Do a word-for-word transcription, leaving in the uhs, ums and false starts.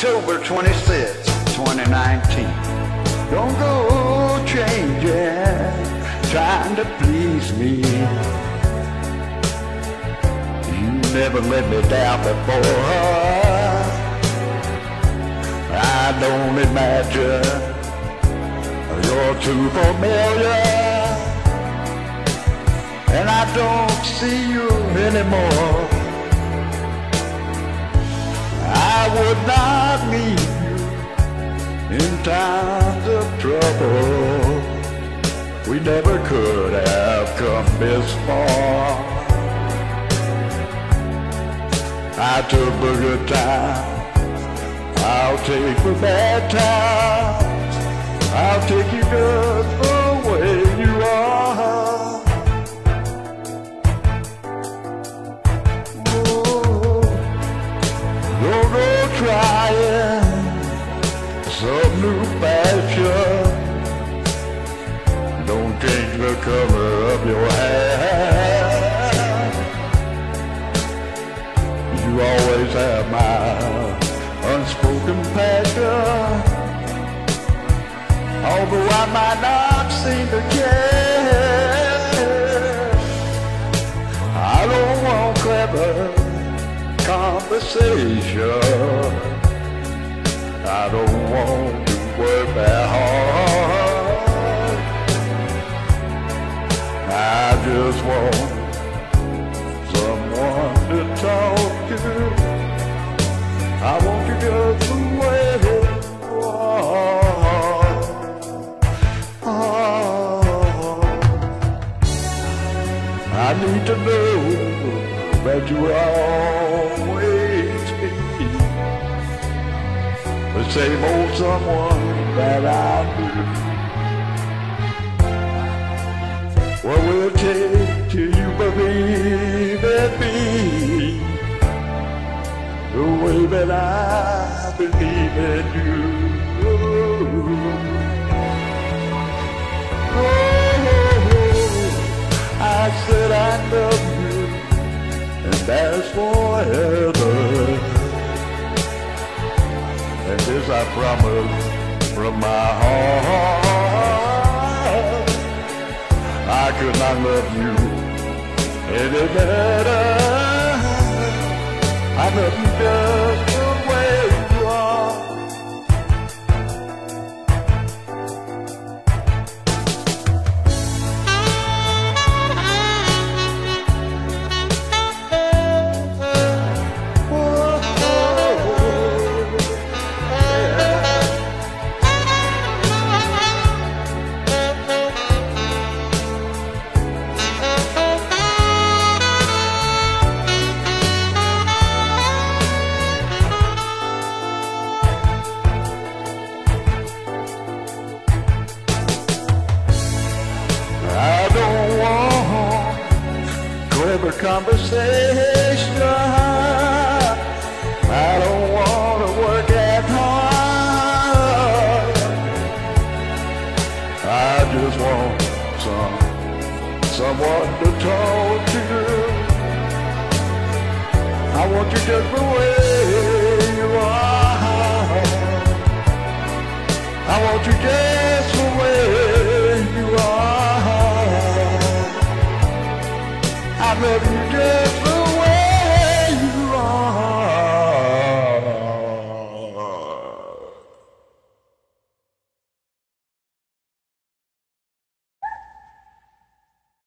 October twenty-sixth, twenty nineteen. Don't go changing, trying to please me. You never let me down before. I don't imagine you're too familiar, and I don't see you anymore. I would not leave you in times of trouble. We never could have come this far. I took the good time, I'll take the bad times. I'll take you just the way you are. Oh, don't go trying some new fashion. Don't change the color of your hair. You always have my unspoken passion, although I might not seem to care. I don't want clever conversation. I don't want to work that hard. I just want someone to talk to. I want you just the way you are. Oh, I need to know that you will always be the same old someone that I knew. What will it take till you believe in me the way that I believe in you? Oh, I said I love you, and that's forever. And this I promise from my heart. I could not love you any better. I love you just the way you are. Conversation. I don't want to work at hard. I just want some someone to talk to. I want you just the way you are. I want you just the way you are. I love you